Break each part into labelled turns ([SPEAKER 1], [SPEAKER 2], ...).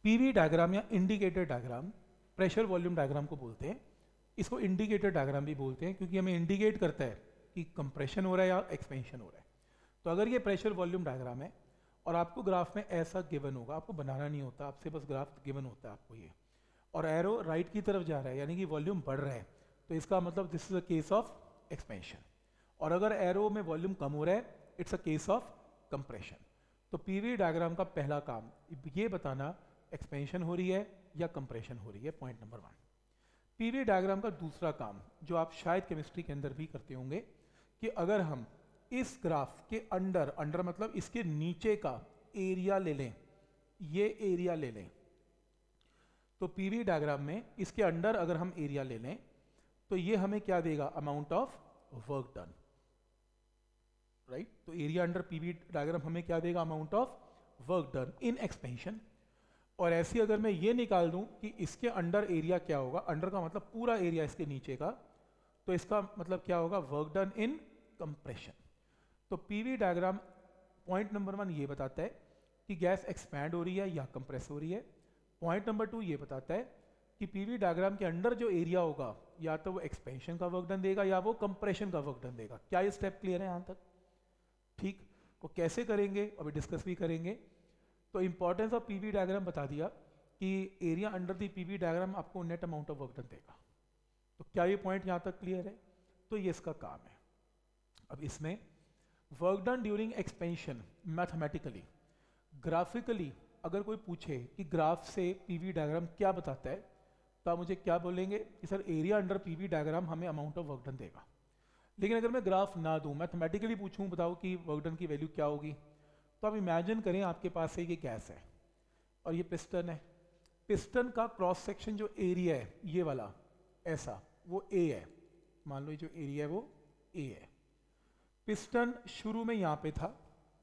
[SPEAKER 1] PV diagram या indicator diagram pressure volume diagram को बोलते हैं। इसको इंडिकेटर डायग्राम भी बोलते हैं क्योंकि हमें इंडिकेट करता है कि कंप्रेशन हो रहा है या एक्सपेंशन हो रहा है। तो अगर ये प्रेशर वॉल्यूम डायग्राम है और आपको ग्राफ में ऐसा गिवन होगा, आपको बनाना नहीं होता, आपसे बस ग्राफ गिवन होता है आपको ये, और एरो राइट की तरफ जा रहा है यानी कि वॉल्यूम बढ़ रहा है, तो इसका मतलब this is a case of expansion. और अगर एरो में वॉल्यूम कम हो रहा है, it's a case of compression. तो पीवी डायग्राम का पहला काम ये बताना एक्सपेंशन हो रही है या कंप्रेशन हो रही है, पॉइंट नंबर 1। पीवी डायग्राम का दूसरा काम जो आप शायद केमिस्ट्री के अंदर भी करते होंगे कि अगर हम इस ग्राफ के अंडर मतलब इसके नीचे का एरिया ले लें, ये एरिया ले लें, तो पीवी डायग्राम में इसके अंडर अगर हम एरिया ले लें तो ये हमें क्या देगा, amount of work done, right. तो एरिया अंडर पीवी डायग्राम हमें क्या देगा, amount of work done in expansion. और ऐसी अगर मैं ये निकाल दूं कि इसके अंडर एरिया क्या होगा, अंडर का मतलब पूरा एरिया इसके नीचे का, तो इसका मतलब क्या होगा, वर्क डन इन कंप्रेशन। तो पीवी डायग्राम पॉइंट नंबर 1 ये बताता है कि गैस एक्सपैंड हो रही है या कंप्रेस हो रही है। पॉइंट नंबर 2 ये बताता है कि पीवी डायग्राम के अंडर जो एरिया होगा या तो वो एक्सपेंशन का वर्क डन देगा या वो कंप्रेशन का वर्क डन देगा। क्या ये स्टेप क्लियर है यहाँ तक? ठीक। वो कैसे करेंगे अभी डिस्कस भी करेंगे। तो इंपॉर्टेंस ऑफ पीवी डायग्राम बता दिया कि area under the PV diagram आपको net amount of work done देगा। तो क्या ये पॉइंट यहाँ तक क्लियर है? तो ये इसका काम है। अब इसमें work done during expansion mathematically, graphically अगर कोई पूछे कि ग्राफ से पीवी डायग्राम क्या बताता है, तो आप मुझे क्या बोलेंगे कि sir area under PV diagram हमें अमाउंट ऑफ वर्क डन देगा। लेकिन अगर मैं ग्राफ ना दूं, मैथमेटिकली पूछूं बताओ कि वर्क डन की वैल्यू क्या होगी, तो आप इमेजिन करें आपके पास से ये गैस है और ये पिस्टन है। पिस्टन का क्रॉस सेक्शन जो एरिया है ये वाला ऐसा, वो ए है, मान लो ये जो एरिया है वो ए है। पिस्टन शुरू में यहाँ पे था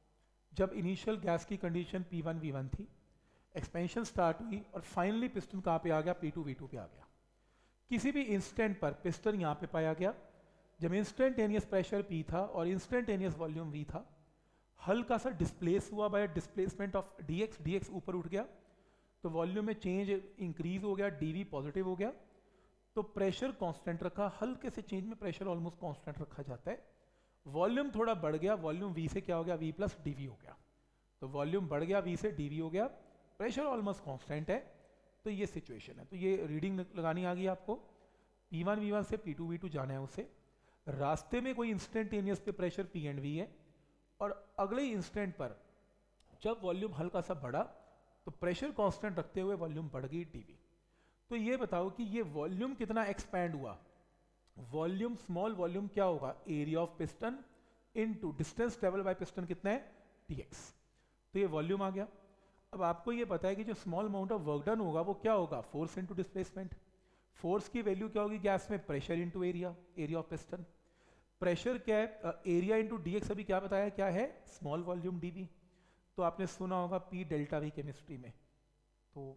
[SPEAKER 1] जब इनिशियल गैस की कंडीशन P1 V1 थी, एक्सपेंशन स्टार्ट हुई और फाइनली पिस्टन कहाँ पे आ गया, P2 V2 पे आ गया। किसी भी इंस्टेंट पर पिस्टन यहाँ पे पाया गया जब इंस्टेंटेनियस प्रेशर P था और इंस्टेंटेनियस वॉल्यूम V था, हल्का सा डिस्प्लेस हुआ बाय डिस्प्लेसमेंट ऑफ dx ऊपर उठ गया, तो वॉल्यूम में चेंज इंक्रीज हो गया, dV पॉजिटिव हो गया, तो प्रेशर कांस्टेंट रखा, हल्के से चेंज में प्रेशर ऑलमोस्ट कांस्टेंट रखा जाता है। वॉल्यूम थोड़ा बढ़ गया, वॉल्यूम V से क्या हो गया, V प्लस dV हो गया, तो वॉल्यूम बढ़ गया, V से dV हो गया, प्रेशर ऑलमोस्ट कांस्टेंट है। तो ये सिचुएशन है। तो ये रीडिंग लगानी आ गई आपको, P1 V1 से P2 V2 जाना है उसे। रास्ते में कोई इंस्टेंटेनियस पे प्रेशर P एंड V है और अगले इंस्टेंट पर जब वॉल्यूम हल्का सा बढ़ा तो प्रेशर कांस्टेंट रखते हुए वॉल्यूम बढ़ गई dV। तो ये बताओ कि ये वॉल्यूम कितना एक्सपैंड हुआ। वॉल्यूम, स्मॉल वॉल्यूम क्या होगा, area of piston into distance travel by piston कितना है, dx। तो ये वॉल्यूम आ गया। अब आपको ये पता है कि जो small amount of work done होगा वो क्या होगा, फोर्स इनटू डिस्प्लेसमेंट। फोर्स की वैल्यू क्या होगी गैस में, pressure into area, area of piston. Pressure क्या है, एरिया इनटू dx, अभी क्या बताया, क्या है, स्मॉल वॉल्यूम dV। तो आपने सुना होगा P डेल्टा V केमिस्ट्री में, तो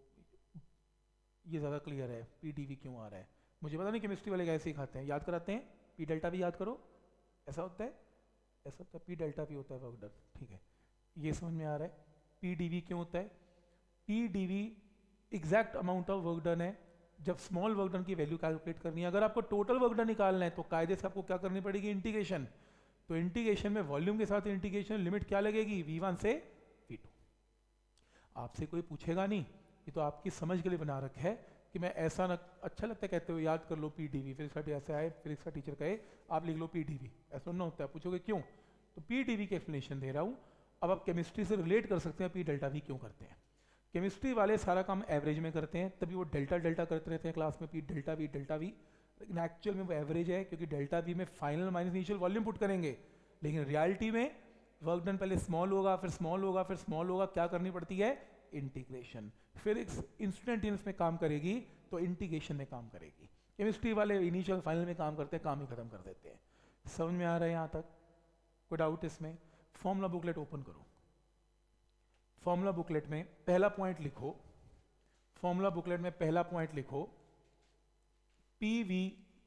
[SPEAKER 1] ये ज़्यादा क्लियर है P dV क्यों आ रहा है। मुझे पता नहीं केमिस्ट्री वाले कैसे सिखाते हैं, याद कराते हैं P डेल्टा V याद करो, ऐसा होता है, ऐसा होता है, P डेल्टा V होता है वर्क डन, ठीक है, ये समझ में आ रहा है। P dV क्यों होता है, P dV exact amount of work done है जब स्मॉल वर्क डन की वैल्यू कैलकुलेट करनी है। अगर आपको टोटल वर्क डन निकालना है तो कायदे से आपको क्या करनी पड़ेगी, इंटीग्रेशन। तो इंटीग्रेशन में वॉल्यूम के साथ इंटीग्रेशन लिमिट क्या लगेगी, V1 से V2। आपसे कोई पूछेगा नहीं, ये तो आपकी समझ के लिए बना रखा है कि मैं ऐसा ना, अच्छा लगता है कहते हुए याद कर लो P dV, फिर इसका ऐसे आए, फिर इसका टीचर कहे आप लिख लो P dV, ऐसा ना होता है। पूछोगे क्यों, तो P dV की एक्सप्लेनेशन दे रहा हूँ। अब आप केमिस्ट्री से रिलेट कर सकते हैं P डेल्टा V क्यों करते हैं। केमिस्ट्री वाले सारा काम एवरेज में करते हैं, तभी वो डेल्टा डेल्टा करते रहते हैं क्लास में, P डेल्टा V, लेकिन एक्चुअल में वो एवरेज है क्योंकि डेल्टा V में final minus initial volume put करेंगे, लेकिन रियलिटी में वर्क डन पहले स्मॉल होगा, फिर स्मॉल होगा, फिर स्मॉल होगा, क्या करनी पड़ती है, इंटीग्रेशन। फिजिक्स इंस्टेंटेनियस में काम करेगी तो इंटीग्रेशन में काम करेगी। केमिस्ट्री वाले इनिशियल फाइनल में काम करते हैं, काम ही खत्म कर देते हैं। समझ में आ रहा है यहाँ तक, कोई डाउट इसमें? फॉर्मूला बुकलेट ओपन करो। फॉर्मूला बुकलेट में पहला पॉइंट लिखो, फॉर्मूला बुकलेट में पहला पॉइंट लिखो पीवी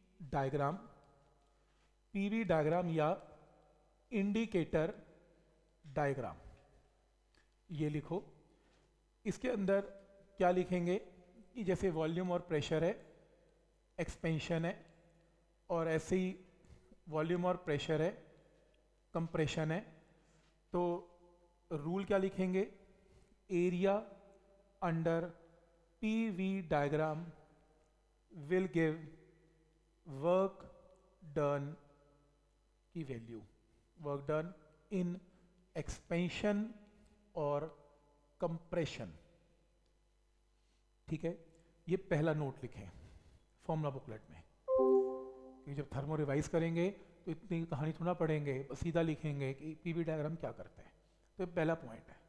[SPEAKER 1] डायग्राम या इंडिकेटर डायग्राम, ये लिखो। इसके अंदर क्या लिखेंगे कि जैसे वॉल्यूम और प्रेशर है, एक्सपेंशन है, और ऐसे ही वॉल्यूम और प्रेशर है, कंप्रेशन है, तो रूल क्या लिखेंगे, area under PV diagram will give work done की value, work done in expansion और कंप्रेशन। ठीक है, ये पहला नोट लिखें फॉर्मूला बुकलेट में, क्योंकि जब थर्मो रिवाइज करेंगे तो इतनी कहानी थोड़ा पढ़ेंगे, सीधा लिखेंगे कि पीवी डायग्राम क्या करता है। तो ये पहला पॉइंट है।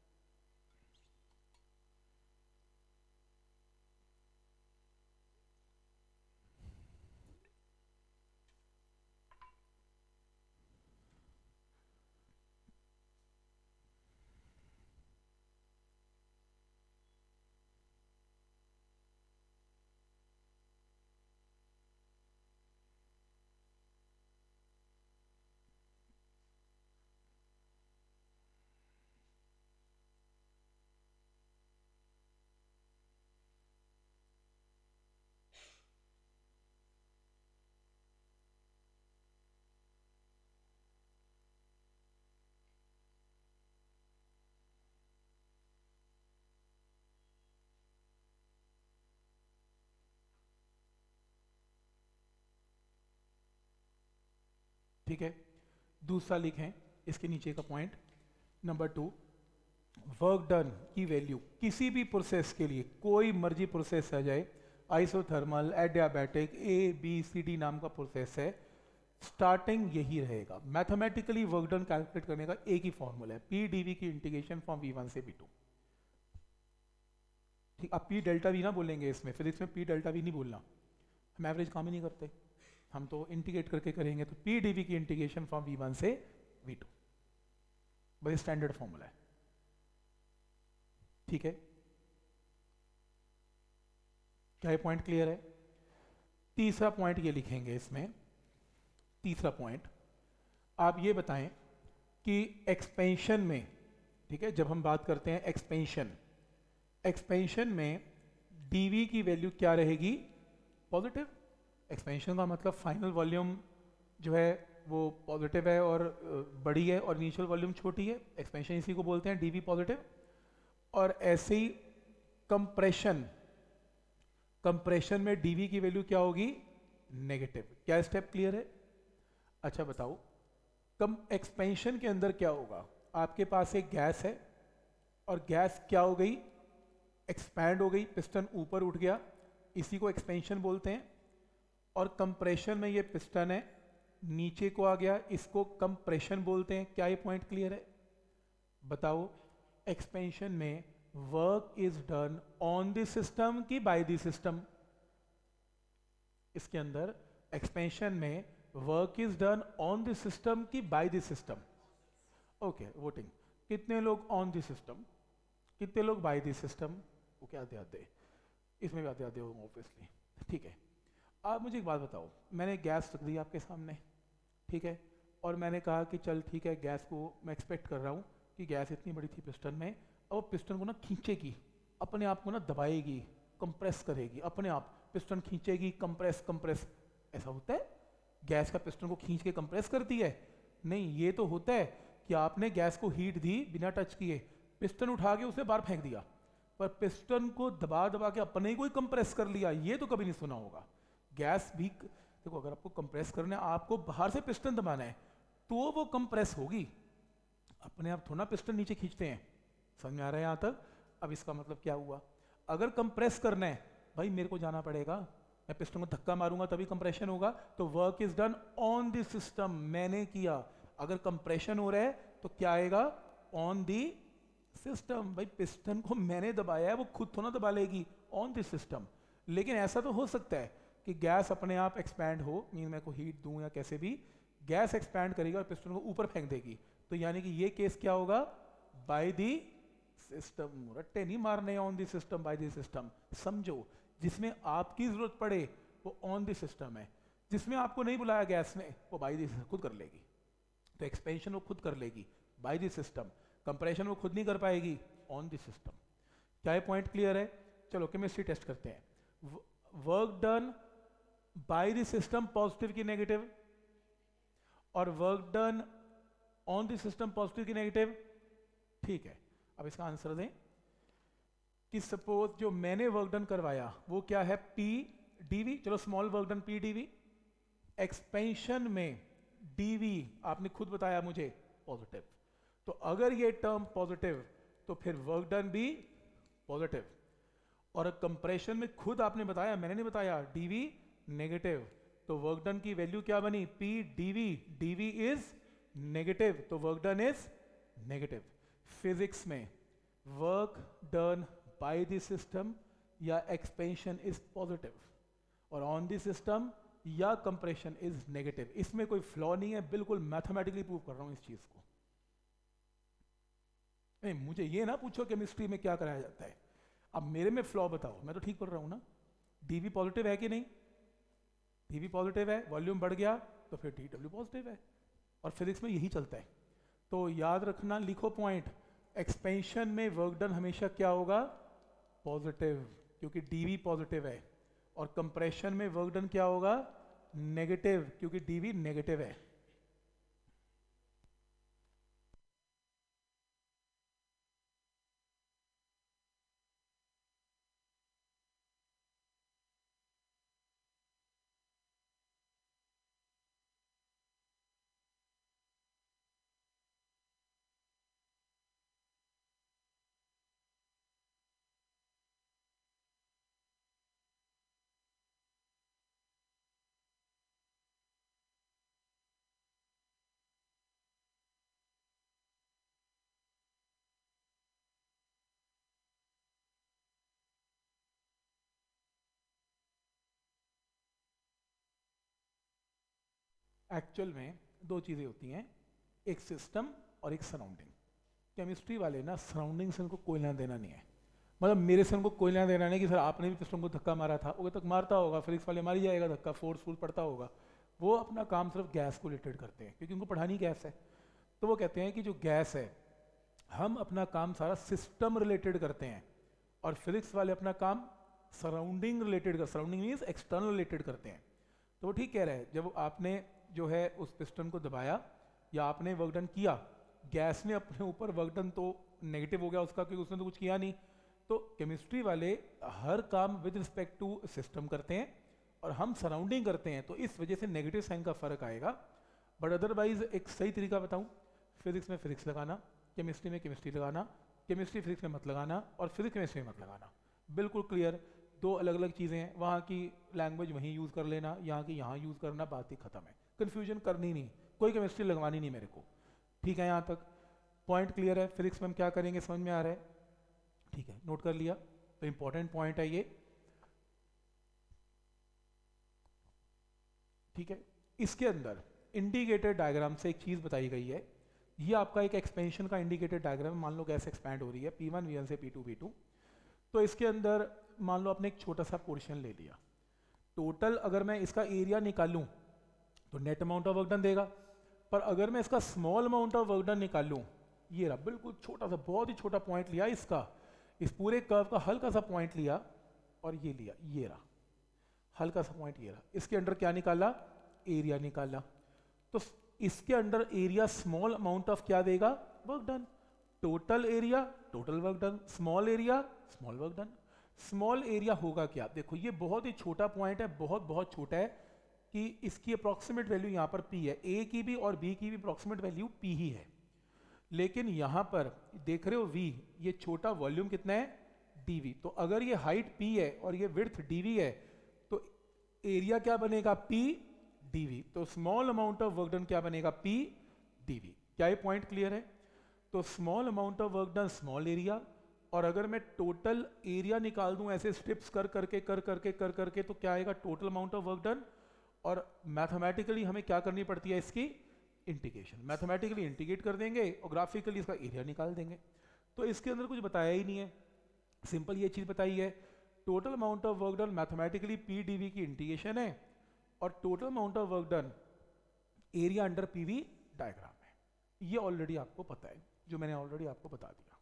[SPEAKER 1] ठीक है, दूसरा लिखें इसके नीचे का पॉइंट नंबर 2, वर्क डन की वैल्यू किसी भी प्रोसेस के लिए, कोई मर्जी प्रोसेस आ जाए, आइसोथर्मल, एडियाबैटिक, ABCD नाम का प्रोसेस है, स्टार्टिंग यही रहेगा। मैथमेटिकली वर्क डन कैलकुलेट करने का एक ही फॉर्मूला है, PdV की इंटीग्रेशन फ्रॉम V1 से V2। ठीक, आप P डेल्टा V ना बोलेंगे इसमें, फिजिक्स में P डेल्टा V नहीं बोलना, हम एवरेज काम ही नहीं करते, हम तो इंटीग्रेट करके करेंगे। तो PdV की इंटीग्रेशन फ्रॉम V1 से V2, बड़ी स्टैंडर्ड फॉर्मूला है। ठीक है, क्या ये पॉइंट क्लियर है? तीसरा पॉइंट ये लिखेंगे इसमें, तीसरा पॉइंट आप ये बताएं कि एक्सपेंशन में, ठीक है, जब हम बात करते हैं एक्सपेंशन, एक्सपेंशन में dV की वैल्यू क्या रहेगी? पॉजिटिव। एक्सपेंशन का मतलब फाइनल वॉल्यूम जो है वो पॉजिटिव है और बड़ी है, और इनिशियल वॉल्यूम छोटी है, एक्सपेंशन इसी को बोलते हैं dV पॉजिटिव। और ऐसे ही कंप्रेशन, कंप्रेशन में dV की वैल्यू क्या होगी? नेगेटिव। क्या स्टेप क्लियर है? अच्छा बताओ, कम एक्सपेंशन के अंदर क्या होगा? आपके पास एक गैस है और गैस क्या हो गई? एक्सपैंड हो गई, पिस्टन ऊपर उठ गया, इसी को एक्सपेंशन बोलते हैं। और कंप्रेशन में ये पिस्टन है, नीचे को आ गया, इसको कंप्रेशन बोलते हैं। क्या ये पॉइंट क्लियर है? बताओ, एक्सपेंशन में work is done on the system की बाय द सिस्टम? इसके अंदर एक्सपेंशन में work is done on the system की by the system? Okay, voting. कितने लोग ऑन द सिस्टम, कितने लोग बाय द सिस्टम? वो क्या आते, इसमें भी आते होंगे ऑब्वियसली। ठीक है, आप मुझे एक बात बताओ, मैंने गैस रख दी आपके सामने, ठीक है, और मैंने कहा कि चल ठीक है, गैस को मैं एक्सपेक्ट कर रहा हूँ कि गैस इतनी बड़ी थी पिस्टन में, अब पिस्टन को ना खींचेगी, अपने आप को ना दबाएगी, कंप्रेस करेगी, अपने आप पिस्टन खींचेगी, कंप्रेस कंप्रेस। ऐसा होता है? गैस का पिस्टन को खींच के कंप्रेस करती है? नहीं, ये तो होता है कि आपने गैस को हीट दी बिना टच किए, पिस्टन उठा के उसे बाहर फेंक दिया, पर पिस्टन को दबा दबा के अपने ही कोई कंप्रेस कर लिया, ये तो कभी नहीं सुना होगा। गैस भी देखो, अगर आपको कंप्रेस करना है, आपको बाहर से पिस्टन दबाना है तो वो कंप्रेस होगी, अपने आप थोड़ा पिस्टन नीचे खींचते हैं। समझ में आ रहा है यहाँ तक? अब इसका मतलब क्या हुआ? अगर कंप्रेस करना है भाई, मेरे को जाना पड़ेगा, मैं पिस्टन को धक्का मारूंगा तभी कंप्रेशन होगा। तो work is done on the system, मैंने किया। अगर कंप्रेशन हो रहा है तो क्या आएगा? On the system. भाई पिस्टन को मैंने दबाया है, वो खुद थोड़ा दबा लेगी, ऑन द सिस्टम। लेकिन ऐसा तो हो सकता है कि गैस अपने आप एक्सपैंड हो, मीन मैं को हीट दूं या कैसे भी, गैस एक्सपैंड करेगी और पिस्टन को ऊपर फेंक देगी। तो यानी कि ये केस क्या होगा? Bye the system. रट्टे नहीं मारने, on the system, by the system. समझो, जिसमें आपकी जरूरत पड़े वो ऑन द सिस्टम है, जिसमें आपको नहीं बुलाया गैस ने, वो बाय द सिस्टम खुद कर लेगी। तो एक्सपेंशन वो खुद कर लेगी बाय द सिस्टम, कंप्रेशन वो खुद नहीं कर पाएगी, ऑन द सिस्टम। क्या ये पॉइंट क्लियर है? चलो केमिस्ट्री टेस्ट करते हैं। Work done by the system positive की नेगेटिव, और work done on the system positive की नेगेटिव। ठीक है, अब इसका आंसर दें कि सपोज जो मैंने वर्क डन करवाया वो क्या है, पी डीवी। चलो small work done P DV, expansion में डीवी आपने खुद बताया मुझे पॉजिटिव, तो अगर ये टर्म पॉजिटिव तो फिर वर्क डन भी पॉजिटिव, और कंप्रेशन में खुद आपने बताया, मैंने नहीं बताया, डीवी नेगेटिव, तो वर्क डन की वैल्यू क्या बनी, P DV, DV is negative तो work done is negative. Physics में work done by the system या एक्सपेंशन इज पॉजिटिव, और ऑन द सिस्टम या कंप्रेशन इज नेगेटिव। इसमें कोई फ्लॉ नहीं है, बिल्कुल मैथमेटिकली प्रूव कर रहा हूं इस चीज को। नहीं, मुझे ये ना पूछो केमिस्ट्री में क्या कराया जाता है, अब मेरे में फ्लॉ बताओ, मैं तो ठीक कर रहा हूं ना। डीवी पॉजिटिव है कि नहीं, डीवी पॉजिटिव है, वॉल्यूम बढ़ गया तो फिर डी डब्ल्यू पॉजिटिव है, और फिजिक्स में यही चलता है। तो याद रखना, लिखो पॉइंट, एक्सपेंशन में वर्क डन हमेशा क्या होगा, पॉजिटिव, क्योंकि डीवी पॉजिटिव है, और कंप्रेशन में वर्क डन क्या होगा, नेगेटिव, क्योंकि डीवी नेगेटिव है। एक्चुअल में दो चीज़ें होती हैं, एक सिस्टम और एक सराउंडिंग। केमिस्ट्री वाले ना सराउंडिंग से उनको कोई लेना देना नहीं है, मतलब मेरे से उनको कोई लेना देना नहीं कि सर आपने भी पिस्टन को धक्का मारा था, वो तक मारता होगा, फिजिक्स वाले मार ही जाएगा धक्का, फोर्सफुल पड़ता होगा। वो अपना काम सिर्फ गैस को रिलेटेड करते हैं, क्योंकि उनको पढ़ानी गैस है। तो वो कहते हैं कि जो गैस है, हम अपना काम सारा सिस्टम रिलेटेड करते हैं, और फिजिक्स वाले अपना काम सराउंडिंग रिलेटेड कर, सराउंडिंग मीन्स एक्सटर्नल रिलेटेड करते हैं। तो वो ठीक कह रहे हैं, जब आपने जो है उस पिस्टन को दबाया या आपने वर्क डन किया, गैस ने अपने ऊपर वर्क डन तो नेगेटिव हो गया उसका, क्योंकि उसने तो कुछ किया नहीं। तो केमिस्ट्री वाले हर काम विद रिस्पेक्ट टू सिस्टम करते हैं, और हम सराउंडिंग करते हैं, तो इस वजह से नेगेटिव साइन का फर्क आएगा। बट अदरवाइज एक सही तरीका बताऊं, फिजिक्स में फिजिक्स लगाना, केमिस्ट्री में केमिस्ट्री लगाना, केमिस्ट्री फिजिक्स में मत लगाना, और फिजिक्स केमिस्ट्री में मत लगाना। बिल्कुल क्लियर, दो अलग अलग चीज़ें हैं। वहाँ की लैंग्वेज वहीं यूज़ कर लेना, यहाँ की यहाँ यूज़ करना, बात ही खत्म है। कन्फ्यूजन करनी नहीं, कोई केमिस्ट्री लगवानी नहीं मेरे को। ठीक है, यहाँ तक पॉइंट क्लियर है। फिजिक्स में हम क्या करेंगे समझ में आ रहा है, ठीक है, नोट कर लिया। तो इंपॉर्टेंट पॉइंट है ये, ठीक है। इसके अंदर इंडिकेटर डायग्राम से एक चीज़ बताई गई है, ये आपका एक एक्सपेंशन का इंडिकेटर डायग्राम। मान लो गैस एक्सपैंड हो रही है P1 V1 से P2 V2, तो इसके अंदर मान लो आपने एक छोटा सा पोर्शन ले लिया। टोटल अगर मैं इसका एरिया निकालूं तो net amount of work done देगा, पर अगर मैं इसका small amount of work done निकालूं, ये रहा बिल्कुल छोटा सा, बहुत ही छोटा पॉइंट लिया इसका, इस पूरे कर्व का हल्का सा पॉइंट लिया, और ये लिया, ये रहा हल्का सा पॉइंट, ये रहा। इसके अंडर क्या निकाला, एरिया निकाला। तो इसके under area small amount of क्या देगा, work done. Total area total work done, small area small work done. Small area होगा क्या, देखो ये बहुत ही छोटा पॉइंट है, बहुत बहुत छोटा है, कि इसकी अप्रॉक्सीमेट वैल्यू यहाँ पर P है, A की भी और B की भी अप्रॉक्सीमेट वैल्यू P ही है। लेकिन यहाँ पर देख रहे हो V, ये छोटा वॉल्यूम कितना है, dV। तो अगर ये हाइट P है और ये विड्थ dV है, तो एरिया क्या बनेगा, P dV। तो small amount of work done क्या बनेगा, P dV। क्या ये पॉइंट क्लियर है। तो small amount of work done small area, और अगर मैं टोटल एरिया निकाल दूं ऐसे स्टेप्स कर करके तो क्या आएगा, total amount of work done. और मैथमेटिकली हमें क्या करनी पड़ती है, इसकी इंटीग्रेशन। मैथमेटिकली इंटीग्रेट कर देंगे और ग्राफिकली इसका एरिया निकाल देंगे। तो इसके अंदर कुछ बताया ही नहीं है, सिंपल ये चीज़ बताई है, total amount of work done mathematically P dV की इंटीग्रेशन है, और total amount of work done area under PV diagram है। ये ऑलरेडी आपको पता है, जो मैंने ऑलरेडी आपको बता दिया।